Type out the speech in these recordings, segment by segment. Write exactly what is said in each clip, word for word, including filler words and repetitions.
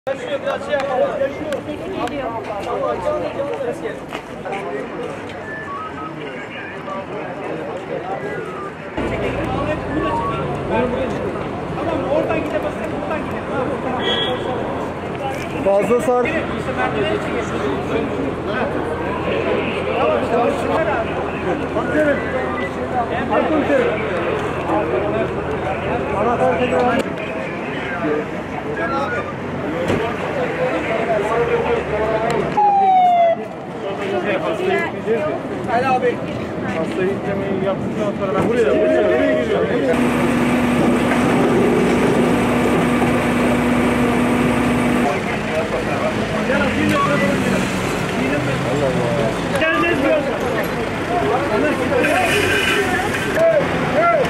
Yaşıyor, biraz şey yapalım. Yaşıyor. Geliyor. Tamam, canlı canlı ses gel. Tamam, oradan gidemezsen buradan gidelim. Fazla sar. İşte merdiveni çekelim. Tamam, işte başına abi. Komiserim. Komiserim. Anahtar tekrar. Can abi. Hayır abi. Hastayı yüklemeyi yaptıktan sonra ben buraya, buraya, buraya giriyorum. Gel abi, yine kadar gidelim. Allah Allah. Geleceğiz biraz. Hey, hey.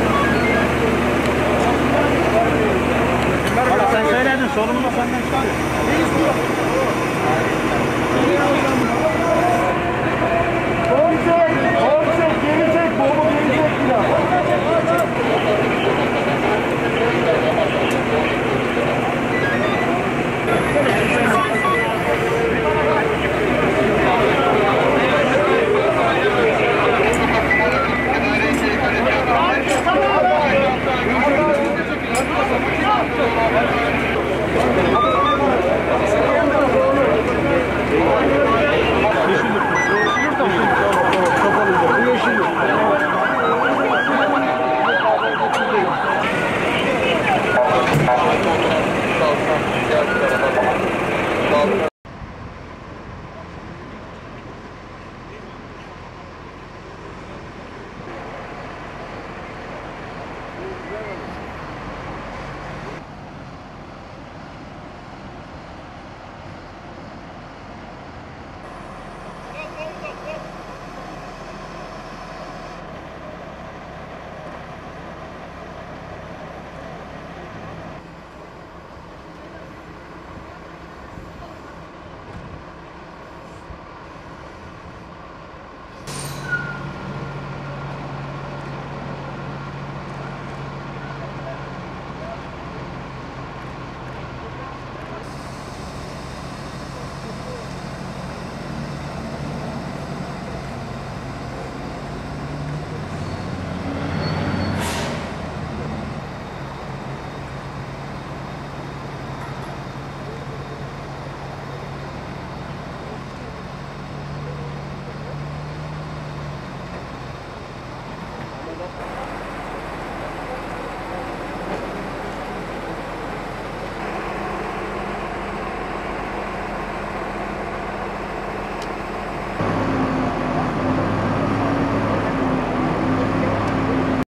Sen söyledin, sorumlu senden çıkar.